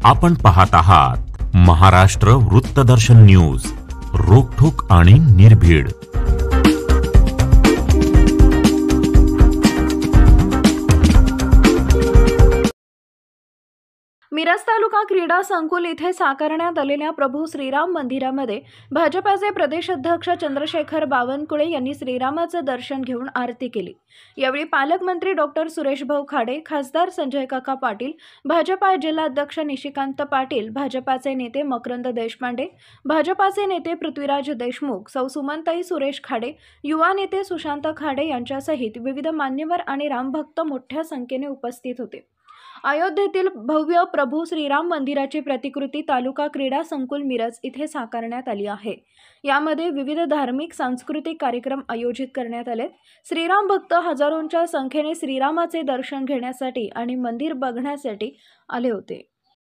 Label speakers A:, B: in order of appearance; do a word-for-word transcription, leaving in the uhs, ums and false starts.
A: आपण पाहत आहात महाराष्ट्र वृत्तदर्शन न्यूज, रोखठोक आणि निर्भीड।
B: मिरज तालुका क्रीडा संकुल इथे साकारण्यात आलेल्या प्रभू श्रीराम मंदिरामध्ये भाजपाचे प्रदेश अध्यक्ष चंद्रशेखर बावनकुळे यांनी श्रीरामाचे दर्शन घेऊन आरती केली। यावेळी पालकमंत्री डॉक्टर सुरेश भाऊ खाडे, खासदार संजय काका पाटील, भाजपा जिल्हाध्यक्ष निशिकांत पाटील, भाजपाचे नेते मकरंद देशपांडे, भाजपाचे नेते पृथ्वीराज देशमुख, सौ सुमनताई सुरेश खाडे, युवा नेते सुशांत खाडे यांच्यासहित विविध मान्यवर आणि रामभक्त मोठ्या संख्येने उपस्थित होते। अयोध्येतील भव्य प्रभू श्रीराम मंदिराची प्रतिकृती तालुका क्रीडा संकुल मिरज इथे साकारण्यात आली आहे। यामध्ये विविध धार्मिक सांस्कृतिक कार्यक्रम आयोजित करण्यात आले। श्रीराम भक्त हजारोंच्या संख्येने श्रीरामाचे दर्शन घेण्यासाठी आणि मंदिर बघण्यासाठी आले होते।